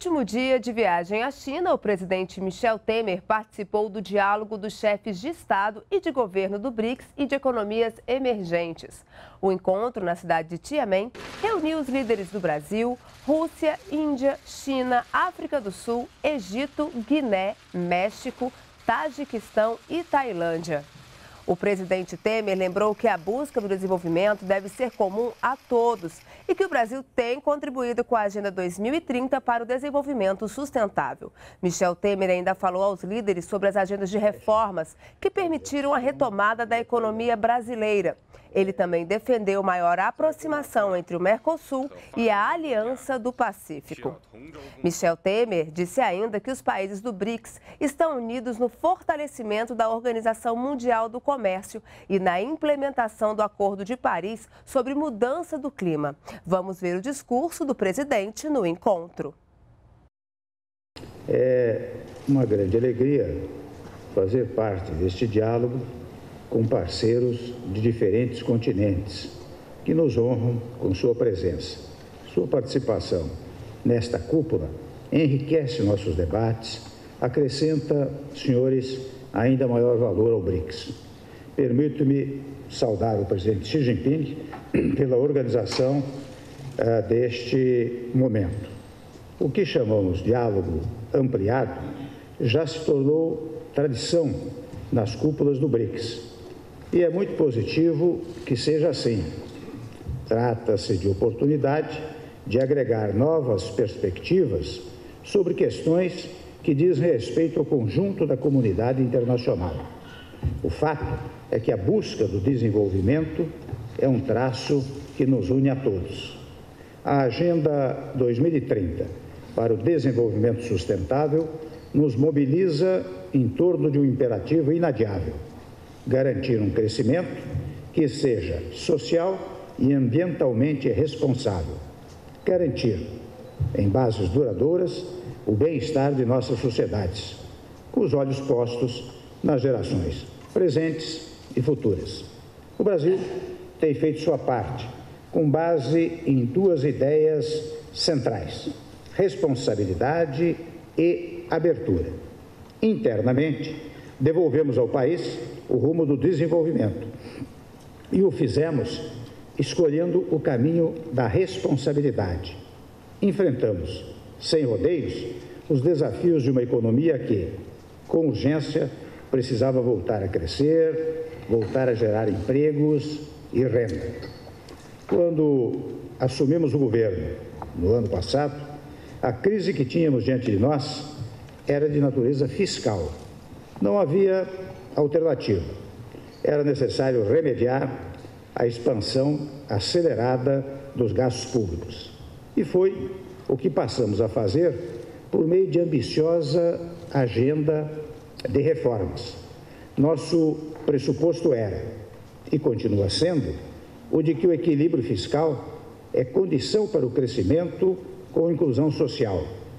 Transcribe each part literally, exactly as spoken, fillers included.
último dia de viagem à China, o presidente Michel Temer participou do diálogo dos chefes de Estado e de governo do BRICS e de economias emergentes. O encontro na cidade de Tianmen reuniu os líderes do Brasil, Rússia, Índia, China, África do Sul, Egito, Guiné, México, Tajiquistão e Tailândia. O presidente Temer lembrou que a busca do desenvolvimento deve ser comum a todos e que o Brasil tem contribuído com a Agenda dois mil e trinta para o desenvolvimento sustentável. Michel Temer ainda falou aos líderes sobre as agendas de reformas que permitiram a retomada da economia brasileira. Ele também defendeu maior aproximação entre o Mercosul e a Aliança do Pacífico. Michel Temer disse ainda que os países do BRICS estão unidos no fortalecimento da Organização Mundial do Comércio e na implementação do Acordo de Paris sobre mudança do clima. Vamos ver o discurso do presidente no encontro. É uma grande alegria fazer parte deste diálogo com parceiros de diferentes continentes que nos honram com sua presença. Sua participação nesta cúpula enriquece nossos debates, acrescenta, senhores, ainda maior valor ao BRICS. Permito-me saudar o presidente Xi Jinping pela organização uh, deste momento. O que chamamos de diálogo ampliado já se tornou tradição nas cúpulas do BRICS. E é muito positivo que seja assim. Trata-se de oportunidade de agregar novas perspectivas sobre questões que dizem respeito ao conjunto da comunidade internacional. O fato é que a busca do desenvolvimento é um traço que nos une a todos. A Agenda dois mil e trinta para o desenvolvimento sustentável nos mobiliza em torno de um imperativo inadiável: garantir um crescimento que seja social e ambientalmente responsável. Garantir, em bases duradouras, o bem-estar de nossas sociedades, com os olhos postos nas gerações presentes e futuras. O Brasil tem feito sua parte, com base em duas ideias centrais: responsabilidade e abertura. Internamente, devolvemos ao país o rumo do desenvolvimento e o fizemos escolhendo o caminho da responsabilidade. Enfrentamos, sem rodeios, os desafios de uma economia que, com urgência, precisava voltar a crescer, voltar a gerar empregos e renda. Quando assumimos o governo, no ano passado, a crise que tínhamos diante de nós era de natureza fiscal. Não havia alternativa. Era necessário remediar a expansão acelerada dos gastos públicos. E foi o que passamos a fazer por meio de ambiciosa agenda de reformas. Nosso pressuposto era, e continua sendo, o de que o equilíbrio fiscal é condição para o crescimento com inclusão social.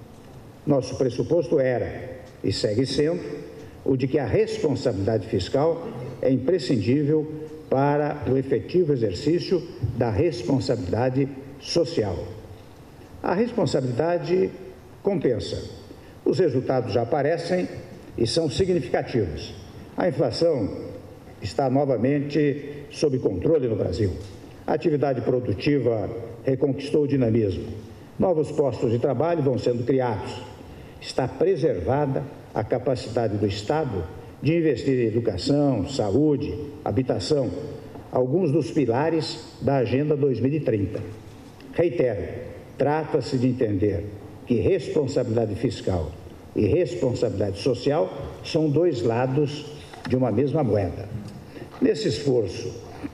Nosso pressuposto era, e segue sendo, o de que a responsabilidade fiscal é imprescindível para o efetivo exercício da responsabilidade social. A responsabilidade compensa. Os resultados já aparecem e são significativos. A inflação está novamente sob controle no Brasil. A atividade produtiva reconquistou o dinamismo. Novos postos de trabalho vão sendo criados. Está preservada a capacidade do Estado de investir em educação, saúde, habitação, alguns dos pilares da Agenda dois mil e trinta. Reitero, trata-se de entender que responsabilidade fiscal e responsabilidade social são dois lados de uma mesma moeda. Nesse esforço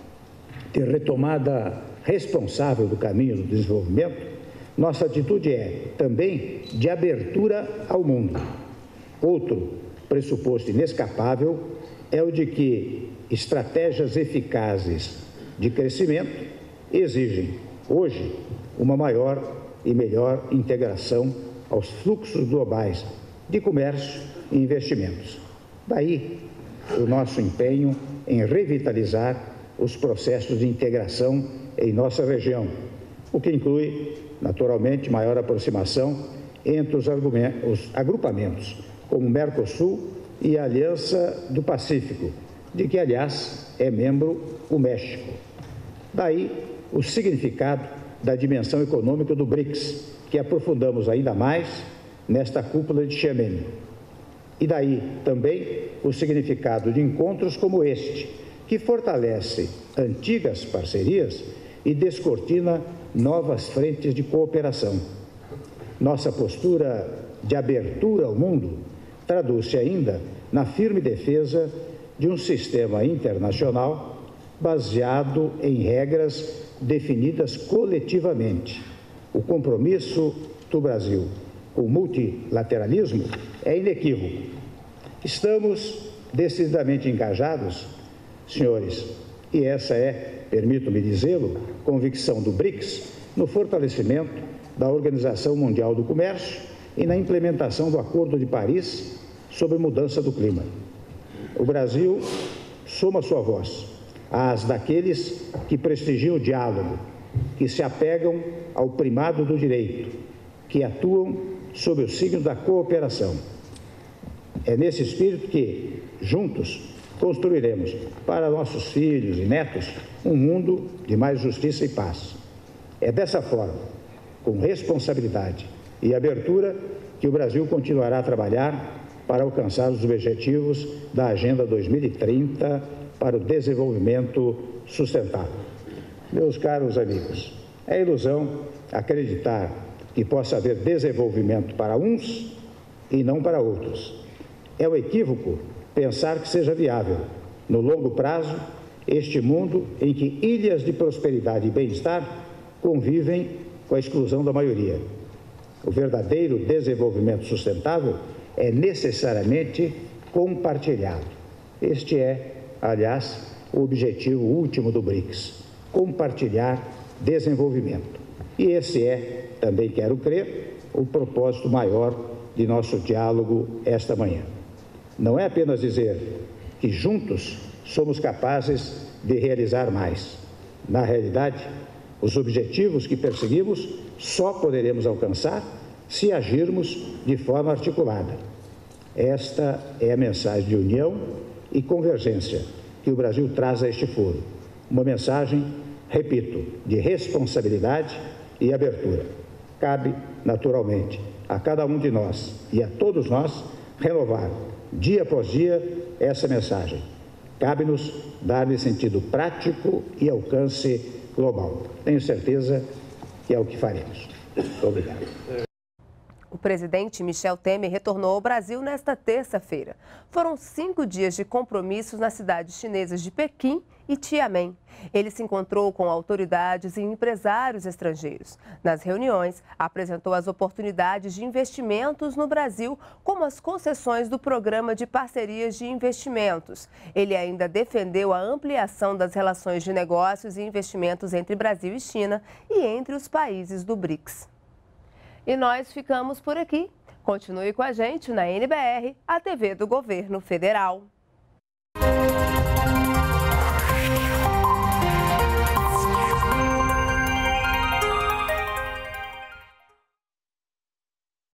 de retomada responsável do caminho do desenvolvimento, nossa atitude é também de abertura ao mundo. Outro pressuposto inescapável é o de que estratégias eficazes de crescimento exigem, hoje, uma maior e melhor integração aos fluxos globais de comércio e investimentos. Daí o nosso empenho em revitalizar os processos de integração em nossa região, o que inclui, naturalmente, maior aproximação entre os, os agrupamentos como o Mercosul e a Aliança do Pacífico, de que, aliás, é membro o México. Daí o significado da dimensão econômica do BRICS, que aprofundamos ainda mais nesta cúpula de Xiamen. E daí também o significado de encontros como este, que fortalece antigas parcerias e descortina novas frentes de cooperação. Nossa postura de abertura ao mundo traduz-se ainda na firme defesa de um sistema internacional baseado em regras definidas coletivamente. O compromisso do Brasil com o multilateralismo é inequívoco. Estamos decididamente engajados, senhores, e essa é, permito-me dizê-lo, convicção do BRICS, no fortalecimento da Organização Mundial do Comércio e na implementação do Acordo de Paris sobre mudança do clima. O Brasil soma sua voz às daqueles que prestigiam o diálogo, que se apegam ao primado do direito, que atuam sob o signo da cooperação. É nesse espírito que, juntos, construiremos para nossos filhos e netos um mundo de mais justiça e paz. É dessa forma, com responsabilidade e abertura, que o Brasil continuará a trabalhar para alcançar os objetivos da Agenda dois mil e trinta para o desenvolvimento sustentável. Meus caros amigos, é ilusão acreditar que possa haver desenvolvimento para uns e não para outros. É um equívoco pensar que seja viável, no longo prazo, este mundo em que ilhas de prosperidade e bem-estar convivem com a exclusão da maioria. O verdadeiro desenvolvimento sustentável é necessariamente compartilhado. Este é, aliás, o objetivo último do BRICS, compartilhar desenvolvimento. E esse é, também quero crer, o propósito maior de nosso diálogo esta manhã. Não é apenas dizer que juntos somos capazes de realizar mais. Na realidade, os objetivos que perseguimos só poderemos alcançar se agirmos de forma articulada. Esta é a mensagem de união e convergência que o Brasil traz a este foro. Uma mensagem, repito, de responsabilidade e abertura. Cabe, naturalmente, a cada um de nós e a todos nós renovar, dia após dia, essa mensagem. Cabe-nos dar-lhe sentido prático e alcance global. Tenho certeza que é o que faremos. Muito obrigado. O presidente Michel Temer retornou ao Brasil nesta terça-feira. Foram cinco dias de compromissos nas cidades chinesas de Pequim e Xiamen. Ele se encontrou com autoridades e empresários estrangeiros. Nas reuniões, apresentou as oportunidades de investimentos no Brasil, como as concessões do Programa de Parcerias de Investimentos. Ele ainda defendeu a ampliação das relações de negócios e investimentos entre Brasil e China e entre os países do BRICS. E nós ficamos por aqui. Continue com a gente na N B R, a T V do Governo Federal.